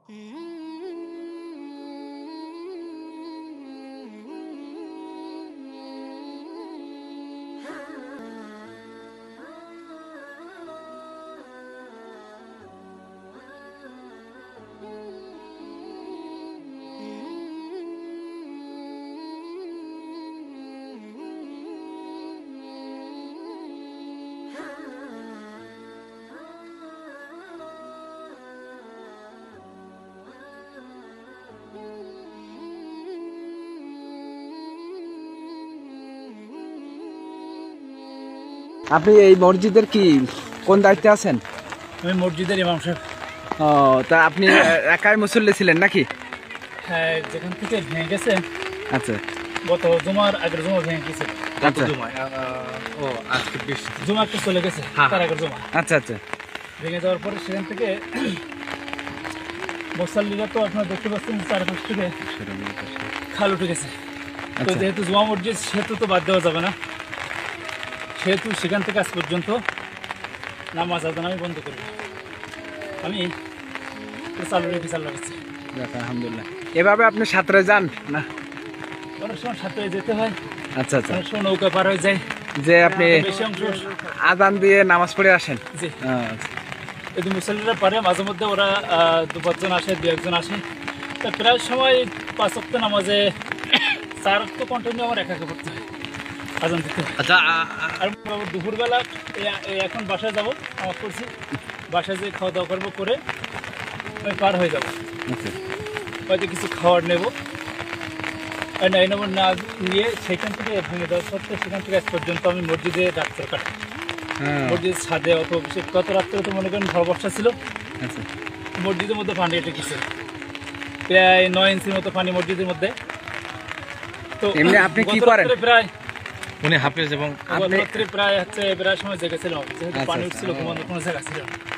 আপনি এই মসজিদের কি কোন দায়িত্বে আছেন? আমি মসজিদের ইমাম সাহেব। ও, তা আপনি একাই মুসল্লি ছিলেন নাকি? হ্যাঁ, যেখান থেকে ভেঙে গেছে। আচ্ছা, গত জুমার আগের জুমা ভেঙে গেছে। আচ্ছা, জুমা একটু চলে গেছে, তার আগের জুমা। আচ্ছা আচ্ছা, ভেঙে যাওয়ার পরে সেখান থেকে মুসল্লিরা তো আপনারা দেখতে পাচ্ছেন চারপাশ থেকে খাল উঠে গেছে। তো যেহেতু জুমা মসজিদ, সেহেতু তো বাদ দেওয়া যাবে না, সেহেতু সেখান থেকে আজ পর্যন্ত নামাজ আদান আমি বন্ধ করি। আমি চালু রাখছি। আলহামদুলিল্লাহ। এভাবে আপনি সাঁতরে যান না? অনেক সময় সাথে যেতে হয়। আচ্ছা আচ্ছা, অনেক সময় নৌকা পার হয়ে যায়, যে আপনি বেশি অংশ আজান দিয়ে নামাজ পড়ে আসেন? জি। এই মুসল্লিরা পারে, মাঝে মধ্যে ওরা 2-5 জন আসে, 2-1 জন আসে। তা প্রায় সময় 5 ওয়াক্ত নামাজে 4 ওয়াক্ত কন্টিনিউ আমার একা পড়তে হয়, আজান দিতে হয়। আচ্ছা, আর দুপুরবেলা এখন বাসায় যাবো, নামাজ পড়ছি, বাসায় যে খাওয়া দাওয়া করবো, করে আমি পার হয়ে যাবো। হয়তো কিছু খাবার নেবো, না নিয়ে সেখান থেকে ভেঙে দেওয়া সত্ত্বেও সেখান থেকে আজ পর্যন্ত আমি মসজিদে ডাক্তার কাটাই। মসজিদের ছাদে অত বেশি, গত রাত্রে তো মনে করেন ঝড় বর্ষা ছিল, মসজিদের মধ্যে পানি এটে গেছে, প্রায় 9 ইঞ্চির মতো পানি মসজিদের মধ্যে। তো আপনি কি করেন? প্রায় উনি হাফেজ এবং প্রায় সময় জেগেছিলাম, যেহেতু পানি উঠছিল, ঘুমানোর কোনো জায়গা ছিল না।